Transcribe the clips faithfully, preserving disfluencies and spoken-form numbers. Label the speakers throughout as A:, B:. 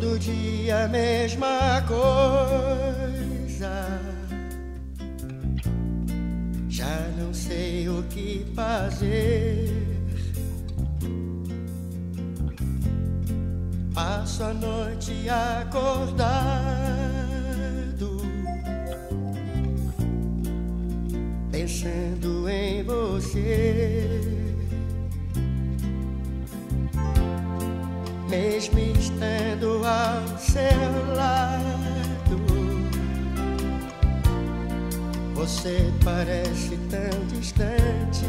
A: todo dia a mesma coisa. Já não sei o que fazer. Passo a noite acordado, pensando em você. Mesmo estando ao seu lado, você parece tão distante.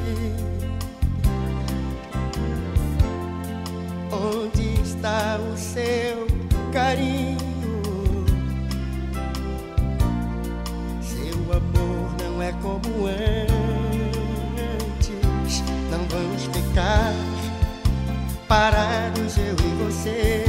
A: Onde está o seu carinho? Seu amor não é como antes. Não vamos ficar parados, eu e você,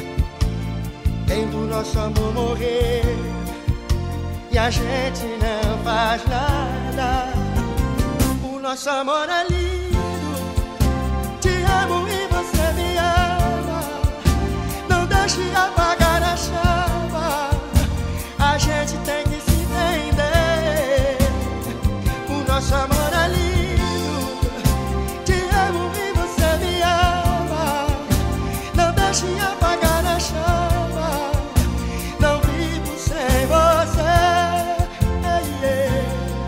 A: vendo nosso amor morrer, e a gente não faz nada. O nosso amor é lindo, te amo e você me ama. Não deixe apagar a chama, a gente tem que se entender. O nosso amor é lindo, te amo e você me ama. Não deixe apagar a chama, não vivo sem você. Hey, yeah.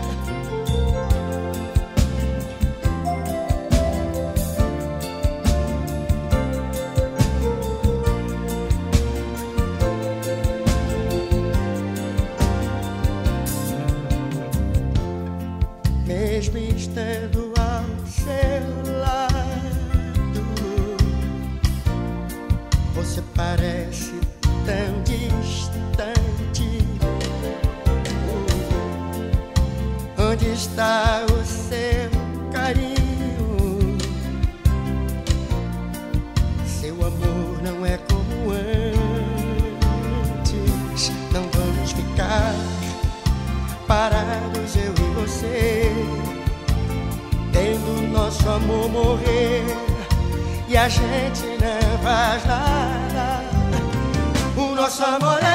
A: Mesmo estando ao seu lado, você parece tão distante. Onde está o seu carinho? Seu amor não é como antes. Não vamos ficar parados, eu e você, vendo nosso amor morrer, e a gente não faz nada. O nosso amor é